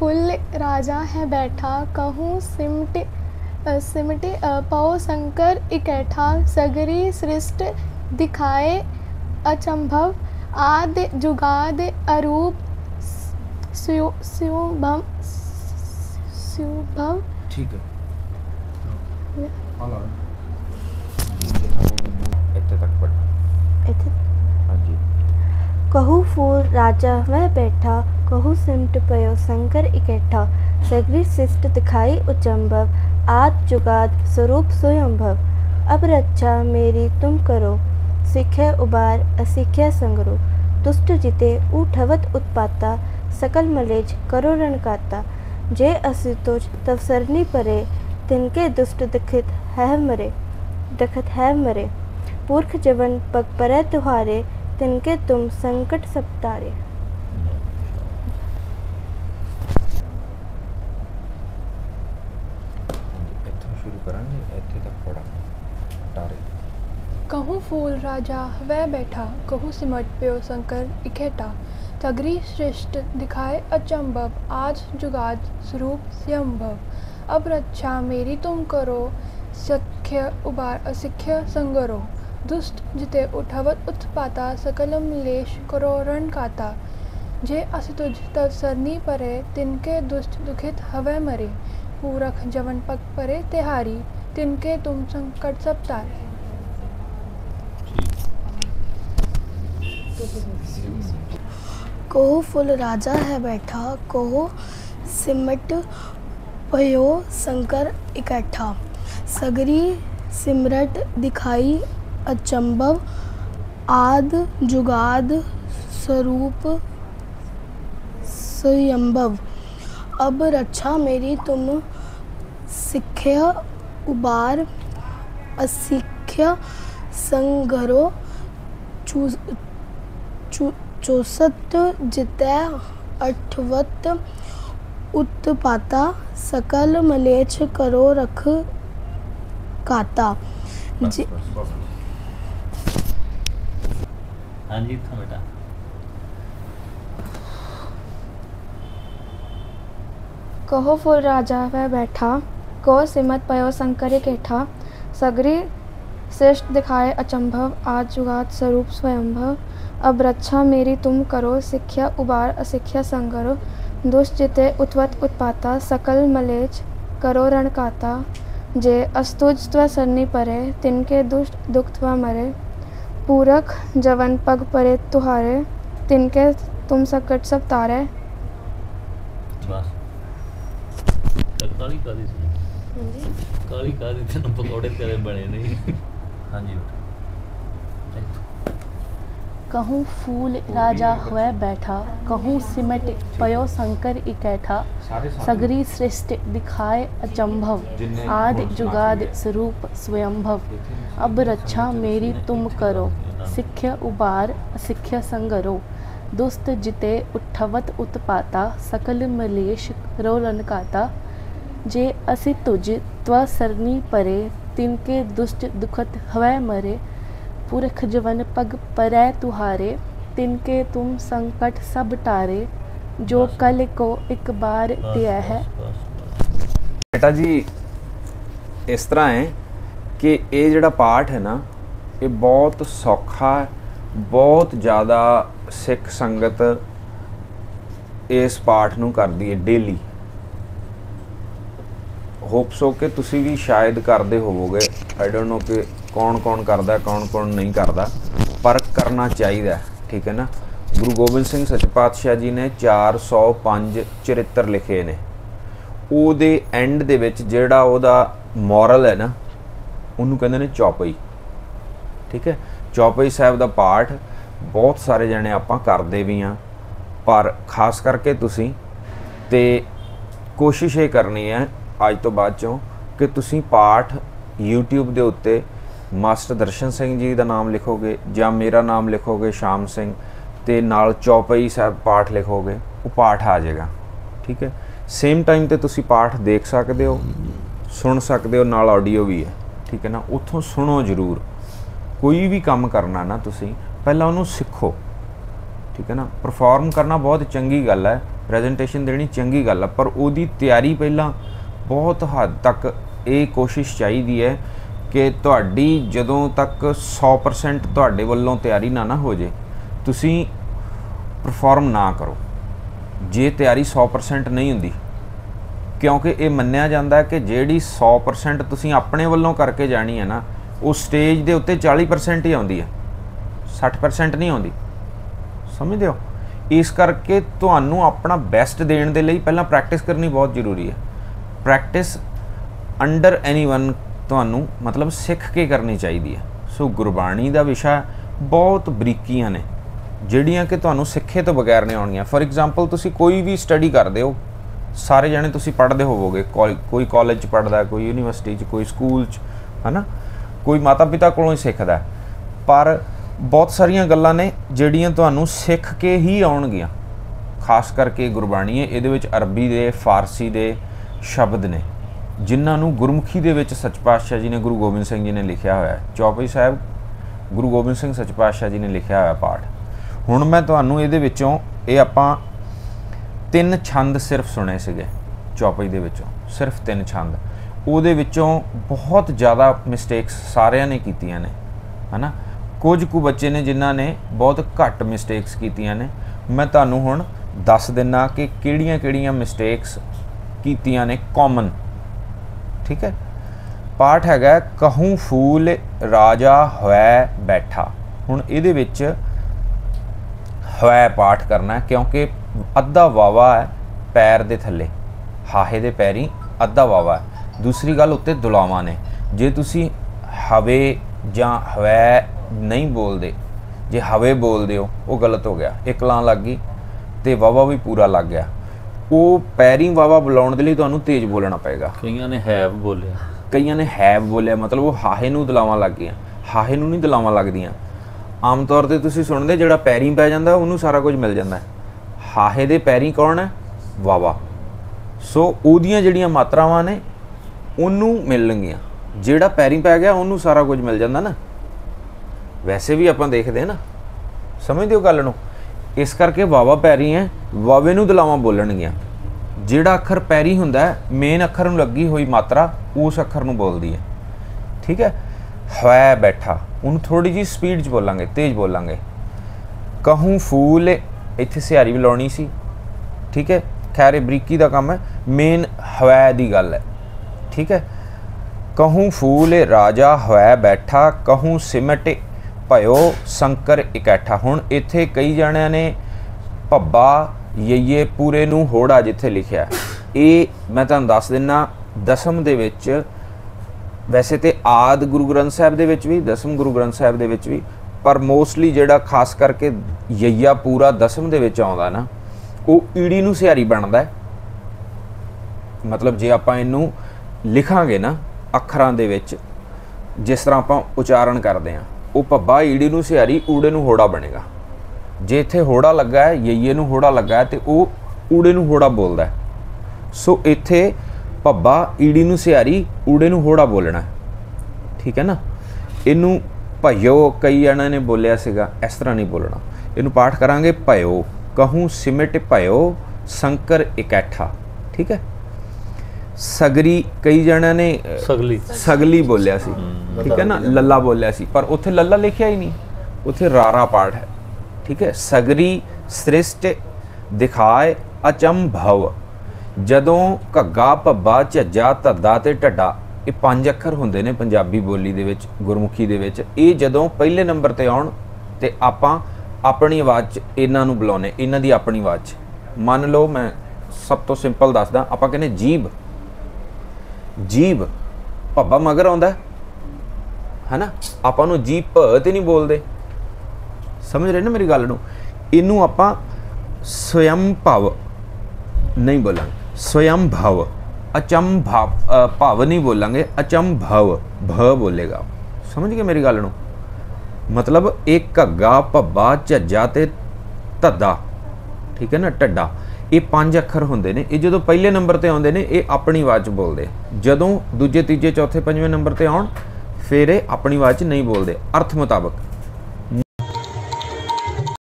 Full राजा है बैठा, कहूँ सिमटे पौ शंकर इकट्ठा। सगरी सृष्टि दिखाए अचंभव, आदि जुगाद अरूप शुभम शुभम। ठीक है इतने तक पढ़। हाँ जी। कहूँ फूल राजा वह बैठा, कहूँ सिमट पयो शंकर इकट्ठा। सगरी सृष्टि दिखाई अचंभव, आद जुगाद स्वरूप स्वयंभव। अब रक्षा मेरी तुम करो, सिख्या उबार असिख्या संगरो। दुष्ट जिते उठवत उत्पाता, सकल मलेज करो रणकाता। जे असुतोष तव सरनी परे, तिनके दुष्ट दिखत है मरे। पुरख जवन पग परै तुहारे, तिनके तुम संकट सब तारे। शुरू करांगे इतने तक पढ़ा तारे। कहूँ फूल राजा वह बैठा, कहूँ सिमट प्यो शंकर इकट्ठा। सगरी सृष्टि दिखाए अचंभव, आज जुगाद स्वरूप स्वयंभव। अब रक्षा मेरी तुम करो, सख्य उबार असिख्य संगरो। दुष्ट जिते उठवत उत्पाता, सकल मलेश करो रणकाता। जे असुतुझ तव सरनी परे, तिनके दुष्ट दुखित हवै मरे। पूरख जवन पग परे तिहारी, तिनके तुम संकट सब तारे। कोहो फुल राजा है बैठा, कोहो सिमट पयो शंकर इकट्ठा। सगरी सिमरट दिखाई अचंभव, आद जुगाद स्वरूप स्वयंभव। अब रक्षा मेरी तुम सिख्या उबार असिख्या संगरो। चौसत जितै अठवत उत्पाता, सकल मलेच्छ करो रख काता। हाँ जी था बेटा। कहो फुल राजा वह बैठा, कहो सिमट पयो शंकर इकट्ठा। सगरी सृष्टि दिखाए अचंभव, आज जुगाद स्वरूप स्वयंभव। अब रक्षा मेरी तुम करो, सिख्या उबार असिख्या संगरो। दुष्ट जिते उठवत उत्पाता, सकल मलेच्छ करो रणकाता। जे अस्तुज त्व सरनी परे, तिनके दुष्ट दुख त्व मरे। पूरख जवन पग परे तुहारे, तिनके तुम संकट सब तारे। बस काली काली सी काली काली तेन पकौड़े तेरे बने नहीं। हाँ जी कहूँ फूल राजा हुए बैठा, कहूँ सिमट पयो शंकर इकट्ठा। सगरी सृष्टि दिखाए अचंभव, आदि जुगाद स्वरूप स्वयंभव। अब रक्षा मेरी तुम करो, सिख्या उबार असिख्या संगरो। दुष्ट जिते उठवत उत्पाता, सकल मलेश करो रणकाता। जे असि तुझ त्व सरनी परे, तिनके दुष्ट दुखत हवै मरे। पुरख जवन पग परै तुहारे, तिनके तुम संकट सब टारे। जो कल को एक बार दिया है। बेटा जी इस तरह है कि ये जिहड़ा पाठ है ना, ये बहुत सौखा है, बहुत ज़्यादा सिख संगत इस पाठ नूं करदी है डेली। होप सो कि तुसी भी शायद करते होवोगे, आई डोंट नो कि कौन कौन करता कौन कौन नहीं करता, पर करना चाहिए। ठीक है ना। गुरु गोबिंद सिंह सच पातशाह जी ने 405 चरित्र लिखे ने। ਉਹਦੇ एंड ਦੇ ਵਿੱਚ ਜਿਹੜਾ ਉਹਦਾ ਮੋਰਲ है ना, ਉਹਨੂੰ ਕਹਿੰਦੇ ਨੇ ਚੌਪਈ। ठीक है। ਚੌਪਈ ਸਾਹਿਬ ਦਾ ਪਾਠ बहुत सारे जने ਆਪਾਂ ਕਰਦੇ भी हाँ, पर खास करके तुसी ते कोशिश ये करनी है ਅੱਜ ਤੋਂ ਬਾਅਦ ਚੋਂ कि तुसी पाठ यूट्यूब ਦੇ ਉੱਤੇ मास्टर दर्शन सिंह जी का नाम लिखोगे या मेरा नाम लिखोगे शाम सिंह, ते नाल चौपई साहब पाठ लिखोगे, वो पाठ आ जाएगा। ठीक है। सेम टाइम ते तुसी पाठ देख सकते हो, सुन सकते हो, नाल ऑडियो भी है। ठीक है ना। उत्थों सुनो जरूर। कोई भी काम करना ना तुसी पहला उन्होंने सीखो। ठीक है ना। परफॉर्म करना बहुत चंगी गल है, ਪ੍ਰੈਜੈਂਟੇਸ਼ਨ ਦੇਣੀ ਚੰਗੀ ਗੱਲ ਆ, ਪਰ ਉਹਦੀ ਤਿਆਰੀ ਪਹਿਲਾਂ ਬਹੁਤ ਹੱਦ ਤੱਕ ਇਹ ਕੋਸ਼ਿਸ਼ ਚਾਹੀਦੀ ਹੈ ਕਿ ਤੁਹਾਡੀ ਜਦੋਂ ਤੱਕ 100% ਤੁਹਾਡੇ ਵੱਲੋਂ ਤਿਆਰੀ ਨਾ ਹੋ ਜੇ, ਤੁਸੀਂ ਪਰਫਾਰਮ ਨਾ ਕਰੋ। ਜੇ ਤਿਆਰੀ 100% ਨਹੀਂ ਹੁੰਦੀ, ਕਿਉਂਕਿ ਇਹ ਮੰਨਿਆ ਜਾਂਦਾ ਹੈ ਕਿ ਜਿਹੜੀ 100% ਤੁਸੀਂ ਆਪਣੇ ਵੱਲੋਂ ਕਰਕੇ ਜਾਣੀ ਹੈ ਨਾ, ਉਹ ਸਟੇਜ ਦੇ ਉੱਤੇ 40% ਹੀ ਆਉਂਦੀ ਹੈ, 60% ਨਹੀਂ ਆਉਂਦੀ। ਸਮਝਦੇ ਹੋ? ਇਸ ਕਰਕੇ ਤੁਹਾਨੂੰ ਆਪਣਾ ਬੈਸਟ ਦੇਣ ਦੇ ਲਈ ਪਹਿਲਾਂ ਪ੍ਰੈਕਟਿਸ ਕਰਨੀ ਬਹੁਤ ਜ਼ਰੂਰੀ ਹੈ। ਪ੍ਰੈਕਟਿਸ ਅੰਡਰ ਐਨੀਵਨ ਤੁਹਾਨੂੰ ਮਤਲਬ ਸਿੱਖ ਕੇ ਕਰਨੀ ਚਾਹੀਦੀ ਹੈ। ਸੋ ਗੁਰਬਾਣੀ ਦਾ ਵਿਸ਼ਾ ਬਹੁਤ ਬਰੀਕੀਆਂ ਨੇ ਜਿਹੜੀਆਂ ਕਿ ਤੁਹਾਨੂੰ ਸਿੱਖੇ ਤੋਂ ਬਗੈਰ ਨਹੀਂ ਆਉਣਗੀਆਂ। ਫੋਰ ਐਗਜ਼ਾਮਪਲ, ਤੁਸੀਂ ਕੋਈ ਵੀ ਸਟੱਡੀ ਕਰਦੇ ਹੋ, ਸਾਰੇ ਜਣੇ ਤੁਸੀਂ ਪੜ੍ਹਦੇ ਹੋਵੋਗੇ, ਕੋਈ ਕਾਲਜ 'ਚ ਪੜ੍ਹਦਾ, ਕੋਈ ਯੂਨੀਵਰਸਿਟੀ 'ਚ, ਕੋਈ ਸਕੂਲ 'ਚ, ਹੈ ਨਾ, ਕੋਈ ਮਾਤਾ ਪਿਤਾ ਕੋਲੋਂ ਹੀ ਸਿੱਖਦਾ। ਪਰ ਬਹੁਤ ਸਾਰੀਆਂ ਗੱਲਾਂ ਨੇ ਜਿਹੜੀਆਂ ਤੁਹਾਨੂੰ ਸਿੱਖ ਕੇ ਹੀ ਆਉਣਗੀਆਂ। ਖਾਸ ਕਰਕੇ ਗੁਰਬਾਣੀ ਹੈ, ਇਹਦੇ ਵਿੱਚ ਅਰਬੀ ਦੇ, ਫਾਰਸੀ ਦੇ ਸ਼ਬਦ ਨੇ ਜਿਨ੍ਹਾਂ ਨੂੰ ਗੁਰਮੁਖੀ ਦੇ ਵਿੱਚ ਸੱਚ ਪਾਤਸ਼ਾਹ ਜੀ ਨੇ, ਗੁਰੂ ਗੋਬਿੰਦ ਸਿੰਘ ਜੀ ਨੇ ਲਿਖਿਆ ਹੋਇਆ। ਚੌਪਈ ਸਾਹਿਬ ਗੁਰੂ ਗੋਬਿੰਦ ਸਿੰਘ ਸੱਚ ਪਾਤਸ਼ਾਹ ਜੀ ਨੇ ਲਿਖਿਆ ਹੋਇਆ ਪਾਠ। ਹੁਣ ਮੈਂ ਤੁਹਾਨੂੰ ਇਹਦੇ ਵਿੱਚੋਂ ਇਹ ਆਪਾਂ 3 ਛੰਦ ਸਿਰਫ ਸੁਣੇ ਸੀਗੇ ਚੌਪਈ ਦੇ ਵਿੱਚੋਂ, ਸਿਰਫ 3 ਛੰਦ। ਉਹਦੇ ਵਿੱਚੋਂ ਬਹੁਤ ਜ਼ਿਆਦਾ ਮਿਸਟੇਕਸ ਸਾਰਿਆਂ ਨੇ ਕੀਤੀਆਂ ਨੇ, ਹੈ ਨਾ। ਕੁਝ ਕੁ ਬੱਚੇ ਨੇ ਜਿਨ੍ਹਾਂ ਨੇ ਬਹੁਤ ਘੱਟ ਮਿਸਟੇਕਸ ਕੀਤੀਆਂ ਨੇ। ਮੈਂ ਤੁਹਾਨੂੰ ਹੁਣ ਦੱਸ ਦਿੰਦਾ ਕਿ ਕਿਹੜੀਆਂ ਮਿਸਟੇਕਸ ਕੀਤੀਆਂ ਨੇ ਕਾਮਨ। ਠੀਕ ਹੈ। ਪਾਠ ਹੈਗਾ ਕਹੂੰ ਫੂਲ ਰਾਜਾ ਹੋਇ ਬੈਠਾ। ਹੁਣ ਇਹਦੇ ਵਿੱਚ ਹੋਇ ਪਾਠ ਕਰਨਾ ਕਿਉਂਕਿ ਅੱਧਾ ਵਾਵਾ ਹੈ ਪੈਰ ਦੇ ਥੱਲੇ, ਹਾਹੇ ਦੇ ਪੈਰੀ ਅੱਧਾ ਵਾਵਾ ਹੈ। ਦੂਸਰੀ ਗੱਲ, ਉੱਤੇ ਦੁਲਾਵਾਂ ਨੇ। ਜੇ ਤੁਸੀਂ ਹਵੇ ਜਾਂ ਹੋਇ ਨਹੀਂ ਬੋਲਦੇ, ਜੇ ਹਵੇ ਬੋਲਦੇ ਹੋ, ਉਹ ਗਲਤ ਹੋ ਗਿਆ। ਇੱਕ ਲਾਂ ਲੱਗ ਗਈ ਤੇ ਵਾਵਾ ਵੀ ਪੂਰਾ ਲੱਗ ਗਿਆ। ਉਹ ਪੈਰੀ ਵਾਵਾ ਬੁਲਾਉਣ ਦੇ ਲਈ ਤੁਹਾਨੂੰ ਤੇਜ਼ ਬੋਲਣਾ ਪਏਗਾ। ਕਈਆਂ ਨੇ ਹੈਵ ਬੋਲਿਆ, ਕਈਆਂ ਨੇ ਹੈਵ ਬੋਲਿਆ, ਮਤਲਬ ਉਹ ਹਾਹੇ ਨੂੰ ਦਲਾਵਾਂ ਲੱਗ ਗਈਆਂ। ਹਾਹੇ ਨੂੰ ਨਹੀਂ ਦਲਾਵਾਂ ਲੱਗਦੀਆਂ। ਆਮ ਤੌਰ 'ਤੇ ਤੁਸੀਂ ਸੁਣਦੇ ਜਿਹੜਾ ਪੈਰੀ ਪੈ ਜਾਂਦਾ ਉਹਨੂੰ ਸਾਰਾ ਕੁਝ ਮਿਲ ਜਾਂਦਾ। ਹਾਹੇ ਦੇ ਪੈਰੀ ਕੌਣ ਹੈ? ਵਾਵਾ। ਸੋ ਉਹਦੀਆਂ ਜਿਹੜੀਆਂ ਮਾਤਰਾਵਾਂ ਨੇ ਉਹਨੂੰ ਮਿਲਣਗੀਆਂ। ਜਿਹੜਾ ਪੈਰੀ ਪੈ ਗਿਆ ਉਹਨੂੰ ਸਾਰਾ ਕੁਝ ਮਿਲ ਜਾਂਦਾ ਨਾ। ਵੈਸੇ ਵੀ ਆਪਾਂ ਦੇਖਦੇ ਹਾਂ ਨਾ, ਸਮਝਦੇ ਹੋ ਗੱਲ ਨੂੰ। ਇਸ ਕਰਕੇ ਵਾਵਾ ਪੈਰੀ ਹੈ, ਵਾਵੇ ਨੂੰ ਦਲਾਵਾਂ ਬੋਲਣਗੀਆਂ। ਜਿਹੜਾ ਅੱਖਰ ਪੈਰੀ ਹੁੰਦਾ ਮੇਨ ਅੱਖਰ ਨੂੰ ਲੱਗੀ ਹੋਈ ਮਾਤਰਾ ਉਸ ਅੱਖਰ ਨੂੰ ਬੋਲਦੀ ਹੈ। ਠੀਕ ਹੈ। ਹੋਇ ਬੈਠਾ, ਉਹਨੂੰ ਥੋੜੀ ਜਿਹੀ ਸਪੀਡ 'ਚ ਬੋਲਾਂਗੇ, ਤੇਜ਼ ਬੋਲਾਂਗੇ। ਕਹੂੰ ਫੂਲ, ਇੱਥੇ ਸਿਹਾਰੀ ਵੀ ਲਾਉਣੀ ਸੀ। ਠੀਕ ਹੈ। ਖੈਰ ਇਹ ਬਰੀਕੀ ਦਾ ਕੰਮ ਹੈ, ਮੇਨ ਹੋਇ ਦੀ ਗੱਲ ਹੈ। ਠੀਕ ਹੈ। ਕਹੂੰ ਫੂਲ ਰਾਜਾ ਹੋਇ ਬੈਠਾ, ਕਹੂੰ ਸਿਮਟ ਭਇਓ ਸ਼ੰਕਰ ਇਕੱਠਾ। ਹੁਣ ਇੱਥੇ ਕਈ ਜਣਿਆਂ ਨੇ ਭੱਬਾ ਯਈਏ ਪੂਰੇ ਨੂੰ ਹੋੜਾ ਜਿੱਥੇ ਲਿਖਿਆ, ਇਹ ਮੈਂ ਤੁਹਾਨੂੰ ਦੱਸ ਦਿੰਦਾ ਦਸਮ ਦੇ ਵਿੱਚ, ਵੈਸੇ ਤੇ ਆਦ ਗੁਰੂ ਗ੍ਰੰਥ ਸਾਹਿਬ ਦੇ ਵਿੱਚ ਵੀ, ਦਸਮ ਗੁਰੂ ਗ੍ਰੰਥ ਸਾਹਿਬ ਦੇ ਵਿੱਚ ਵੀ, ਪਰ ਮੋਸਟਲੀ ਜਿਹੜਾ ਖਾਸ ਕਰਕੇ ਯਈਆ ਪੂਰਾ ਦਸਮ ਦੇ ਵਿੱਚ ਆਉਂਦਾ ਨਾ, ਉਹ ਈੜੀ ਨੂੰ ਸਿਹਾਰੀ ਬਣਦਾ। ਮਤਲਬ ਜੇ ਆਪਾਂ ਇਹਨੂੰ ਲਿਖਾਂਗੇ ਨਾ ਅੱਖਰਾਂ ਦੇ ਵਿੱਚ, ਜਿਸ ਤਰ੍ਹਾਂ ਆਪਾਂ ਉਚਾਰਨ ਕਰਦੇ ਹਾਂ, ਉਹ ਭੱਬਾ ਈੜੀ ਨੂੰ ਸਿਹਾਰੀ, ਊੜੇ ਨੂੰ ਹੋੜਾ ਬਣੇਗਾ। ਜੇ ਇੱਥੇ ਹੋੜਾ ਲੱਗਾ ਹੈ, ਯਈਏ ਨੂੰ ਹੋੜਾ ਲੱਗਾ ਹੈ, ਤੇ ਉਹ ਊੜੇ ਨੂੰ ਹੋੜਾ ਬੋਲਦਾ। ਸੋ ਇੱਥੇ ਭੱਬਾ ਈੜੀ ਨੂੰ ਸਿਹਾਰੀ, ਊੜੇ ਨੂੰ ਹੋੜਾ ਬੋਲਣਾ। ਠੀਕ ਹੈ ਨਾ। ਇਹਨੂੰ ਭਇਓ ਕਈ ਜਣਾਂ ਨੇ ਬੋਲਿਆ ਸੀਗਾ, ਇਸ ਤਰ੍ਹਾਂ ਨਹੀਂ ਬੋਲਣਾ। ਇਹਨੂੰ ਪਾਠ ਕਰਾਂਗੇ ਭਇਓ, ਕਹੂੰ ਸਿਮਟ ਭਇਓ ਸ਼ੰਕਰ ਇਕੱਠਾ। ਠੀਕ ਹੈ। ਸਗਰੀ ਕਈ ਜਣਾਂ ਨੇ ਸਗਲੀ ਬੋਲਿਆ ਸੀ। ਠੀਕ ਹੈ ਨਾ। ਲੱਲਾ ਬੋਲਿਆ ਸੀ, ਪਰ ਉੱਥੇ ਲੱਲਾ ਲਿਖਿਆ ਹੀ ਨਹੀਂ, ਉੱਥੇ ਰਾਰਾ ਪਾਠ ਹੈ। ਠੀਕ ਹੈ। ਸਗਰੀ ਸ੍ਰਿਸ਼ਟ ਦਿਖਾਏ ਅਚੰਭਵ। ਜਦੋਂ ਘੱਗਾ ਭੱਬਾ ਝੱਜਾ ਧੱਦਾ ਤੇ ਢੱਡਾ, ਇਹ 5 ਅੱਖਰ ਹੁੰਦੇ ਨੇ ਪੰਜਾਬੀ ਬੋਲੀ ਦੇ ਵਿੱਚ, ਗੁਰਮੁਖੀ ਦੇ ਵਿੱਚ। ਇਹ ਜਦੋਂ ਪਹਿਲੇ ਨੰਬਰ ਤੇ ਆਉਣ ਤੇ ਆਪਾਂ ਆਪਣੀ ਆਵਾਜ਼ 'ਚ ਇਹਨਾਂ ਨੂੰ ਬੁਲਾਉਂਦੇ, ਇਹਨਾਂ ਦੀ ਆਪਣੀ ਆਵਾਜ਼ 'ਚ। ਮੰਨ ਲਓ ਮੈਂ ਸਭ ਤੋਂ ਸਿੰਪਲ ਦੱਸਦਾ, ਆਪਾਂ ਕਹਿੰਦੇ ਜੀਭ। ਜੀਭ ਭੱਬਾ ਮਗਰ ਆਉਂਦਾ ਹੈ ਨਾ, ਆਪਾਂ ਨੂੰ ਜੀਭ ਭ ਤੇ ਨਹੀਂ ਬੋਲਦੇ। ਸਮਝ ਰਹੇ ਨਾ ਮੇਰੀ ਗੱਲ ਨੂੰ। ਇਹਨੂੰ ਆਪਾਂ ਸਵਯੰ ਭਵ ਨਹੀਂ ਬੋਲਾਂਗੇ, ਸਵਯੰ ਭਵ। ਅਚੰਭਵ ਭਵ ਨਹੀਂ ਬੋਲਾਂਗੇ, ਅਚੰਭਵ ਭ ਬੋਲੇਗਾ। ਸਮਝ ਗਏ ਮੇਰੀ ਗੱਲ ਨੂੰ। ਮਤਲਬ ਇਹ ਘੱਗਾ ਭੱਬਾ ਝੱਜਾ ਤੇ ਧੱਦਾ, ਠੀਕ ਹੈ ਨਾ, ਢੱਡਾ, ਇਹ 5 ਅੱਖਰ ਹੁੰਦੇ ਨੇ। ਇਹ ਜਦੋਂ ਪਹਿਲੇ ਨੰਬਰ ਤੇ ਆਉਂਦੇ ਨੇ ਇਹ ਆਪਣੀ ਆਵਾਜ਼ 'ਚ ਬੋਲਦੇ। ਜਦੋਂ ਦੂਜੇ ਤੀਜੇ ਚੌਥੇ ਪੰਜਵੇਂ ਨੰਬਰ ਤੇ ਆਉਣ ਫਿਰ ਇਹ ਆਪਣੀ ਆਵਾਜ਼ 'ਚ ਨਹੀਂ ਬੋਲਦੇ, ਅਰਥ ਮੁਤਾਬਕ।